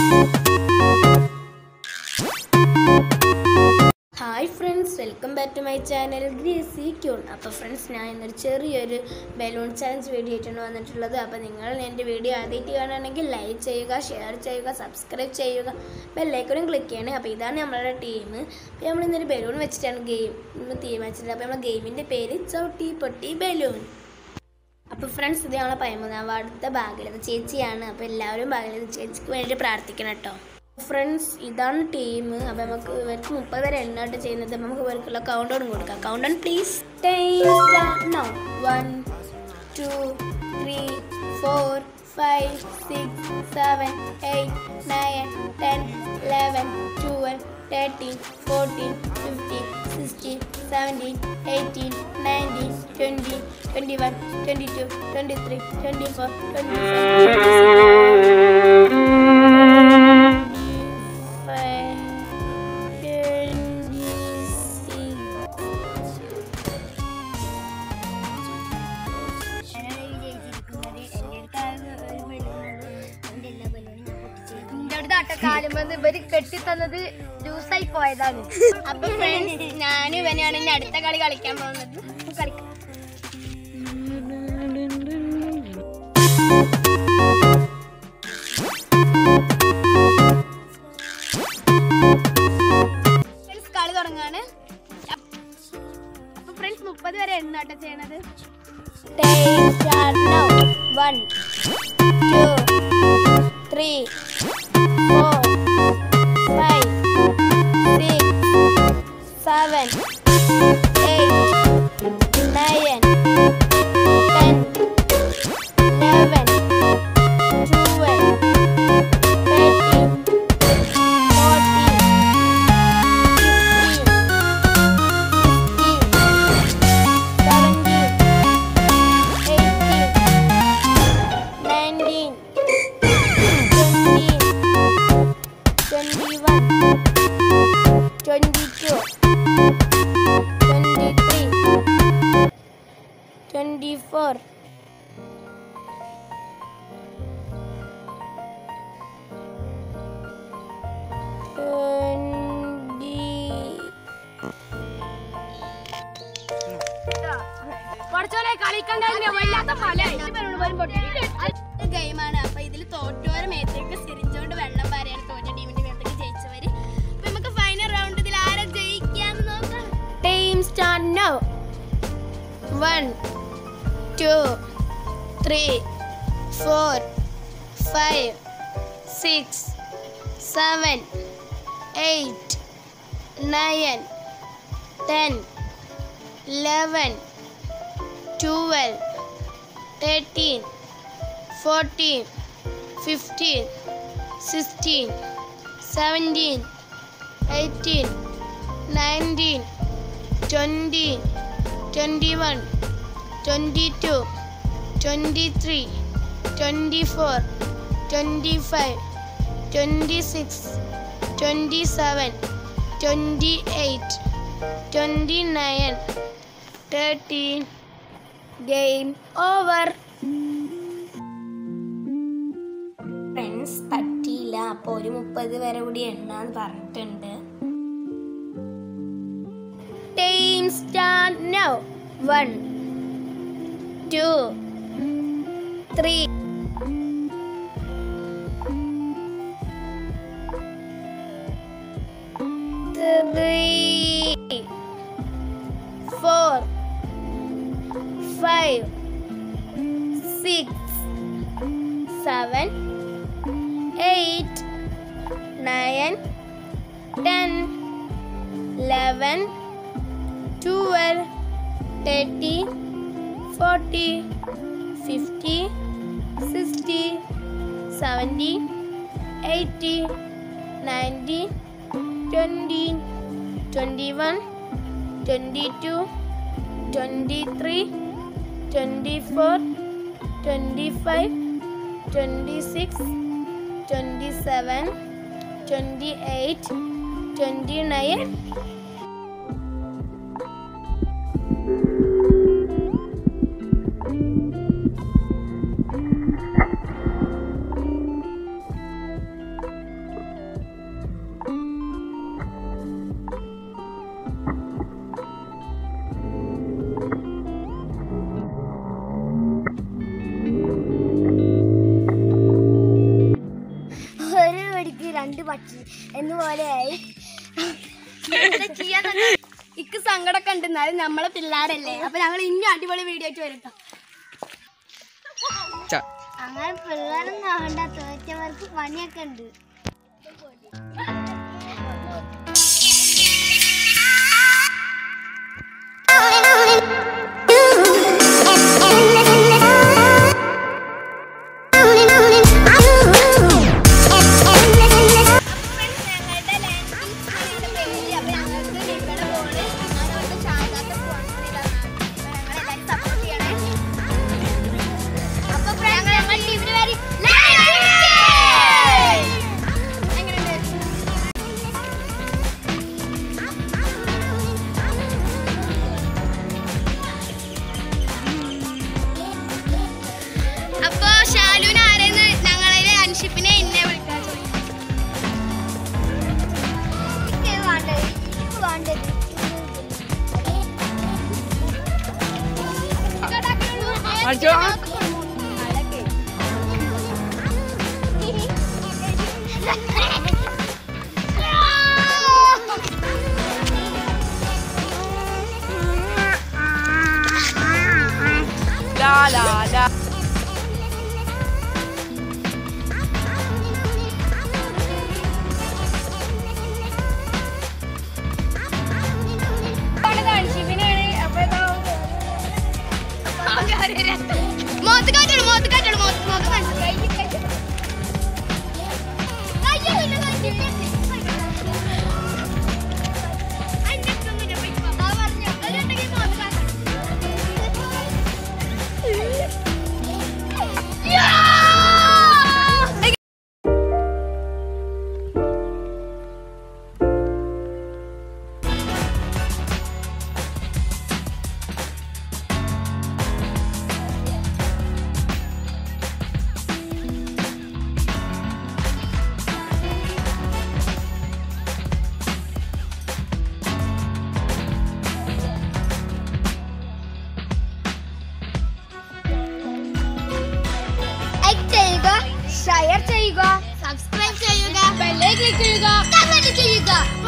Hi friends, welcome back to my channel greasy queen. അപ്പോൾ friends, ഞാൻ ഇന്നൊരു ചെറിയൊരു ബലൂൺ ചാലഞ്ച് വീഡിയോ ആയിട്ടാണ് വന്നിട്ടുള്ളത്. അപ്പോൾ നിങ്ങൾ എൻ്റെ വീഡിയോ ആദ്യമായിട്ട് കാണുകയാണെങ്കിൽ ലൈക്ക് ചെയ്യുക, ഷെയർ ചെയ്യുക, സബ്സ്ക്രൈബ് ചെയ്യുക, ബെല്ലൈക്കണും ക്ലിക്ക് ചെയ്യണേ. അപ്പോൾ ഇതാണ് നമ്മളുടെ ടീം. അപ്പോൾ നമ്മൾ ഇന്നൊരു ബലൂൺ വെച്ചിട്ടാണ് ഗെയിം തീരുമാനിച്ചിട്ടുള്ളത്. അപ്പോൾ നമ്മുടെ ഗെയിമിൻ്റെ പേര് ചവിട്ടി പൊട്ടി ബലൂൺ. അപ്പോൾ ഫ്രണ്ട്സ്, ഇത് നമ്മളെ 13ാം വാർഡത്തെ ഭാഗ്യലത ചേച്ചിയാണ്. അപ്പോൾ എല്ലാവരും ഭാഗ്യലത ചേച്ചിക്ക് വേണ്ടി പ്രാർത്ഥിക്കണം കേട്ടോ. ഫ്രണ്ട്സ്, ഇതാണ് ടീം. അപ്പോൾ നമുക്ക് ഇവർക്ക് 30 വരെ എണ്ണായിട്ട് ചെയ്യുന്നത്. നമുക്ക് ഇവർക്കുള്ള കൗണ്ട് ഡൗൺ കൊടുക്കാം. Count down please. 1 2 3 4 5 6 7 8 9 10 11 12 13 14 15 16 17 18 19 20 21 22 23 24 കാലുമെന്ന് ഇവര് കെട്ടിത്തന്നത് ലൂസായി പോയതാണ്. അപ്പൊ ഫ്രണ്ട്സ്, ഞാനും ഇവനാണ് ഇനി അടുത്ത കളി കളിക്കാൻ പോകുന്നത്. കളിക്കാം. കളി തുടങ്ങാണ്. അപ്പൊ ഫ്രണ്ട്സ്, 30 വരെ എണ്ണാട്ടോ ചെയ്യണത്. 1 2 3 4 5 6 7 8 9 10 11 12 13 14 24 ഗെയിമാണ്. അപ്പൊ ഇതിൽ തോറ്റോരെ മേത്തേക്ക് സിരിഞ്ചോണ്ട് വെള്ളം പാരയാണ് തോറ്റ ടീമിന്റെ മേത്തേക്ക് ജയിച്ചവര്. അപ്പൊ നമുക്ക് ഫൈനൽ റൗണ്ട് ഇതിൽ ആരെ ജയിക്കാന്ന് നോക്കാം. Time start now. 1 2 3 4 5 6 7 8 9 10 11 12 13 14 15 16 17 18 19 20 21 22 23 24 25 26 27 28 29 13 game over. Friends, പറ്റിയില്ല. അപ്പോൾ ഒരു 30 വരെ കൂടി എണ്ണാന്ന് പറഞ്ഞിട്ടുണ്ട്. Time start now. 1 2 3 4 5 6 7 8 9 10 11 12 13 14 15 16 17 18 19 20 21 22 23 24 25 26 27 28 29 2 പക്ഷി എന്നുപോലെയായി. ഇക്ക് സങ്കടമൊക്കെ ഉണ്ട്, എന്നാലും നമ്മളെ പിള്ളേരല്ലേ. അപ്പൊ ഞങ്ങൾ ഇനി അടിപൊളി വീഡിയോ ആയിട്ട് വരട്ടോ. അങ്ങനെ പിള്ളേരൊന്നും ആവണ്ട, തോറ്റവർക്ക് പണിയൊക്കെ ഉണ്ട്. ഷെയർ ചെയ്യുക, സബ്സ്ക്രൈബ് ചെയ്യുക, ബെൽ ഐക്കൺ ക്ലിക്ക് ചെയ്യുക, കമന്റ് ചെയ്യുക.